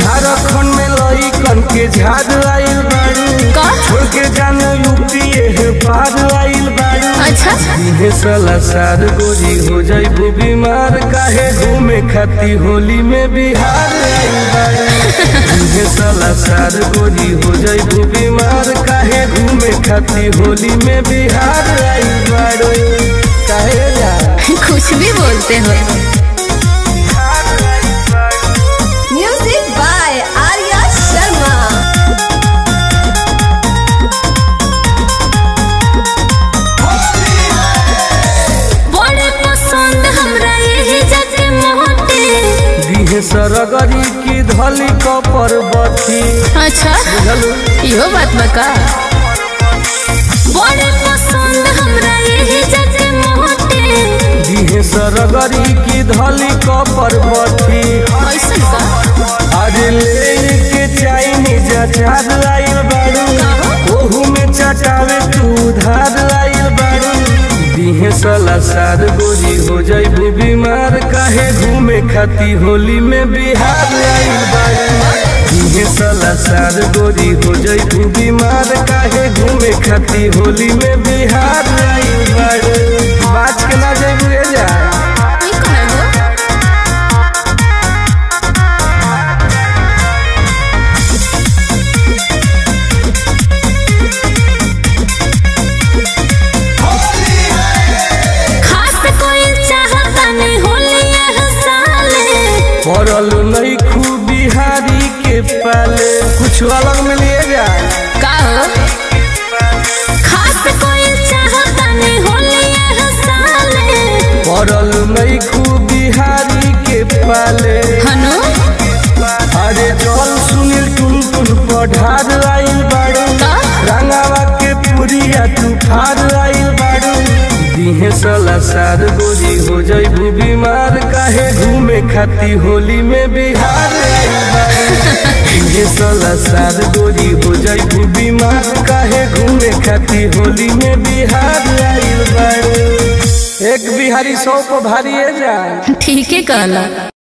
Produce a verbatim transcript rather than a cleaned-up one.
झारखंड में लइकन के झाड़ आइल बारू, छोड़ के जानो यूपी है पार आइल बारू। अच्छा इहे साला सार गोरी हो जाइबू बीमार, काहे घूमे खाती होली में बिहार आइल बारू। इहे साला सार गोरी हो जाइबू बीमार, काहे घूमे खाती होली में बिहार आइल बारू। काहे जा कुछ भी बोलते हो। Music by Arya Sharma. बड़े पसंद हमरा यही जगह मोहते दिहे सरगरी की धली क पर्वती। अच्छा इहो बात बका। बड़े पसंद हमरा यही जगह मोहते दिहे सरगरी की धली क पर्वती। ऐसन का अरे ले के चाइनीज अचार आइल बारू, ओहू में चटावे तू धार आइल बारू। दिहे साला सार गोरी हो जाइबू बीमार, काहे घूमे खाती होली में बिहार आइल बारू। दिहे साला सार गोरी हो जाइबू बीमार, काहे घूमे खाती होली में बिहार आइल बारू। बाज के ना जाइबू रे जा पड़ल नहीं खूब बिहारी के पाले, कुछ अलग में लिए जा का हो? खास कोई चाहता नहीं होली साले। पड़ल नहीं खूब बिहारी के पाले हनु अरे चल सुनील टुन टुन पढ़ार आइल बारू, रंगावा के पुरिया तू फार आइल बारू। दिहे साला सार गोरी हो जाइबू बीमार, काहे घूमे खाती होली में बिहार आइल बारू। दिहे साला सार गोरी हो जाइबू बीमार, काहे घूमे खाती होली में बिहार आइल बारू। एक बिहारी सौ को भारी है जा ठीक है कहला।